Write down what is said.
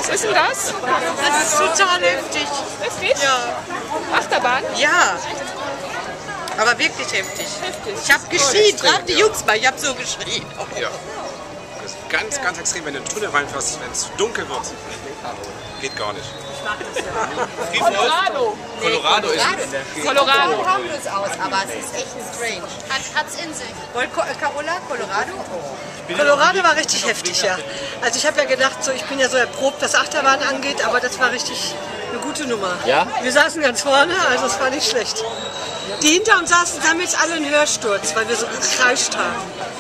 ist denn das? Das ist total heftig. Wirklich? Ja. Achterbahn? Ja. Aber wirklich heftig. Ich habe geschrien, frag die Jungs mal, ich habe so geschrien. Ja. Das ist ganz, ganz extrem, wenn du in den Tunnel reinfährst, wenn es dunkel wird. Geht gar nicht. Colorado. Colorado ist Colorado. harmlos aus, aber es ist echt strange. Hat's in sich. Carola, Colorado? Colorado war richtig heftig, ja. Also ich habe ja gedacht, so, ich bin ja so erprobt, was Achterbahn angeht, aber das war richtig eine gute Nummer. Ja? Wir saßen ganz vorne, also es war nicht schlecht. Die hinter uns saßen, haben jetzt alle einen Hörsturz, weil wir so gekreischt haben.